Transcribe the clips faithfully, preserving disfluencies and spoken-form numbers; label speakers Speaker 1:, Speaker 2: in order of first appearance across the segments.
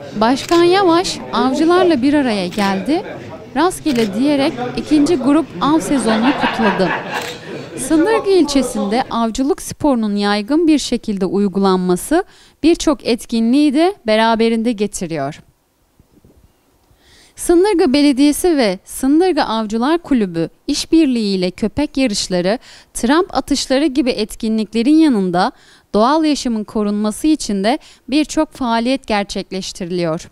Speaker 1: Başkan Yavaş avcılarla bir araya geldi, rastgele diyerek ikinci grup av sezonunu kutladı. Sındırgı ilçesinde avcılık sporunun yaygın bir şekilde uygulanması birçok etkinliği de beraberinde getiriyor. Sındırgı Belediyesi ve Sındırgı Avcılar Kulübü işbirliğiyle köpek yarışları, tramp atışları gibi etkinliklerin yanında doğal yaşamın korunması için de birçok faaliyet gerçekleştiriliyor.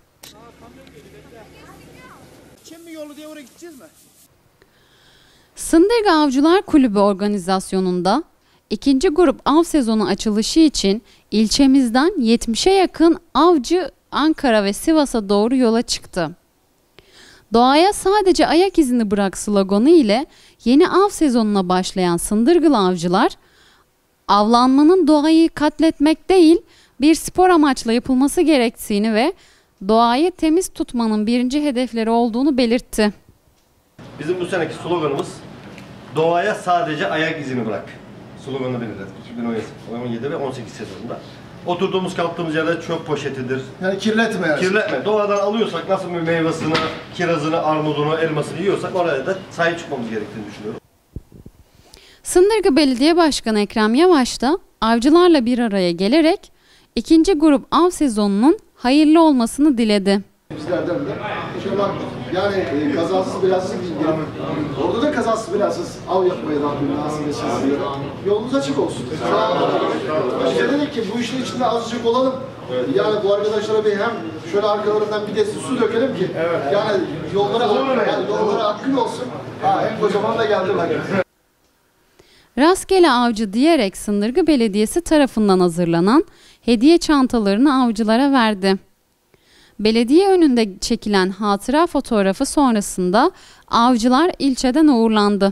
Speaker 1: Sındırgı Avcılar Kulübü organizasyonunda ikinci grup av sezonu açılışı için ilçemizden yetmişe yakın avcı Ankara ve Sivas'a doğru yola çıktı. Doğaya sadece ayak izini bırak sloganı ile yeni av sezonuna başlayan Sındırgılı avcılar, avlanmanın doğayı katletmek değil, bir spor amaçla yapılması gerektiğini ve doğayı temiz tutmanın birinci hedefleri olduğunu belirtti.
Speaker 2: Bizim bu seneki sloganımız doğaya sadece ayak izini bırak sloganını belirledik iki bin on yedi ve on sekiz sezonunda. Oturduğumuz kalktığımız yerde çöp poşetidir.
Speaker 3: Yani kirletme yani.
Speaker 2: Kirletme. Doğadan alıyorsak nasıl bir meyvasını, kirazını, armudunu, elmasını yiyorsak oraya da sahip çıkmamız gerektiğini düşünüyorum.
Speaker 1: Sındırgı Belediye Başkanı Ekrem Yavaş da avcılarla bir araya gelerek ikinci grup av sezonunun hayırlı olmasını diledi.
Speaker 3: Bizlerden de inşallah yani e, kazasız belasız gidelim. Orada da kazasız belasız av yapmaya Rabbim nasip etsin. Yolunuz açık olsun. Sağ olun. Biz de dedik ki bu işin içinde azıcık olalım. Yani bu arkadaşlara bir hem şöyle arkalarından bir de su dökelim ki yani yollara yani yollara akın olsun. Ha en kocaman da geldi bak.
Speaker 1: Rastgele avcı diyerek Sındırgı Belediyesi tarafından hazırlanan hediye çantalarını avcılara verdi. Belediye önünde çekilen hatıra fotoğrafı sonrasında avcılar ilçeden uğurlandı.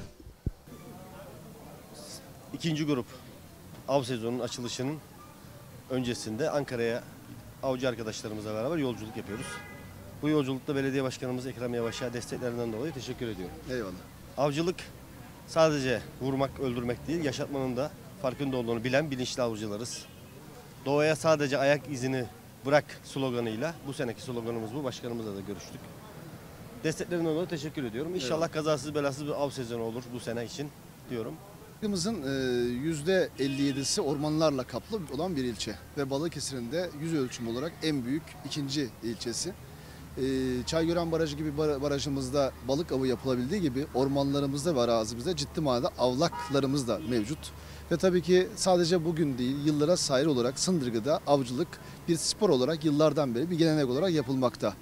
Speaker 2: İkinci grup av sezonunun açılışının öncesinde Ankara'ya avcı arkadaşlarımızla beraber yolculuk yapıyoruz. Bu yolculukta belediye başkanımız Ekrem Yavaş'a desteklerinden dolayı teşekkür ediyorum.
Speaker 3: Eyvallah.
Speaker 2: Avcılık sadece vurmak, öldürmek değil, yaşatmanın da farkında olduğunu bilen bilinçli avcılarız. Doğaya sadece ayak izini bırak sloganıyla, bu seneki sloganımız bu, başkanımızla da görüştük. Desteklerinden dolayı teşekkür ediyorum. İnşallah evet. Kazasız belasız bir av sezonu olur bu sene için diyorum.
Speaker 3: İlçemizin yüzde elli yedisi ormanlarla kaplı olan bir ilçe ve Balıkesir'in de yüz ölçümü olarak en büyük ikinci ilçesi. Çaygören Barajı gibi barajımızda balık avı yapılabildiği gibi ormanlarımızda ve arazimizde ciddi manada avlaklarımız da mevcut. Ve tabii ki sadece bugün değil, yıllara sahip olarak Sındırgı'da avcılık bir spor olarak yıllardan beri bir gelenek olarak yapılmakta.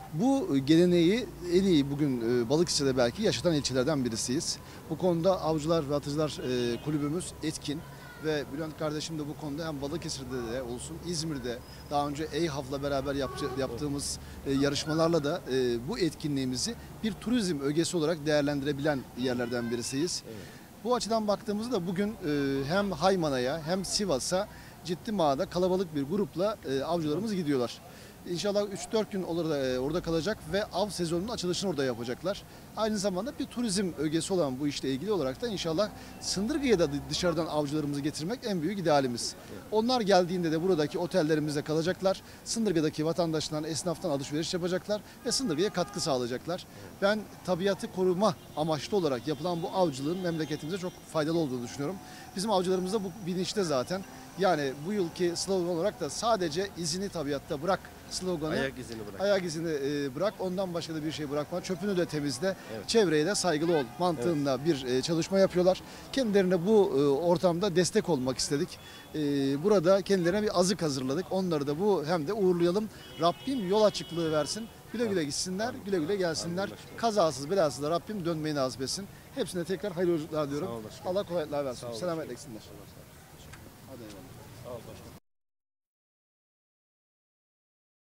Speaker 3: Bu geleneği en iyi bugün Balıkesir'de belki yaşatan ilçelerden birisiyiz. Bu konuda Avcılar ve Atıcılar Kulübümüz etkin ve Bülent kardeşim de bu konuda hem Balıkesir'de de olsun, İzmir'de daha önce EYHAV'la beraber yaptığımız yarışmalarla da bu etkinliğimizi bir turizm ögesi olarak değerlendirebilen yerlerden birisiyiz. Evet. Bu açıdan baktığımızda bugün hem Haymana'ya hem Sivas'a ciddi manada kalabalık bir grupla avcılarımız gidiyorlar. İnşallah üç dört gün orada kalacak ve av sezonunun açılışını orada yapacaklar. Aynı zamanda bir turizm ögesi olan bu işle ilgili olarak da inşallah Sındırgı'ya da dışarıdan avcılarımızı getirmek en büyük idealimiz. Onlar geldiğinde de buradaki otellerimizde kalacaklar. Sındırgı'daki vatandaşlardan, esnaftan alışveriş yapacaklar ve Sındırgı'ya katkı sağlayacaklar. Ben tabiatı koruma amaçlı olarak yapılan bu avcılığın memleketimize çok faydalı olduğunu düşünüyorum. Bizim avcılarımız da bu bilinçte zaten. Yani bu yılki slogan olarak da sadece izini tabiatta bırak sloganı.
Speaker 2: Ayak izini bırak.
Speaker 3: Ayak izini e, bırak. Ondan başka da bir şey bırakma. Çöpünü de temizle. Evet. Çevreye de saygılı ol mantığında evet. bir e, çalışma yapıyorlar. Kendilerine bu e, ortamda destek olmak istedik. E, burada kendilerine bir azık hazırladık. Onları da bu hem de uğurlayalım. Rabbim yol açıklığı versin. Güle güle gitsinler, güle güle gelsinler. Kazasız belasız da Rabbim dönmeyi nasip etsin. Hepsine tekrar hayırlı yolculuklar diyorum. Allah kolaylıklar versin. Selametle gitsinler. Hadi eyvallah. Sağ ol başkanım.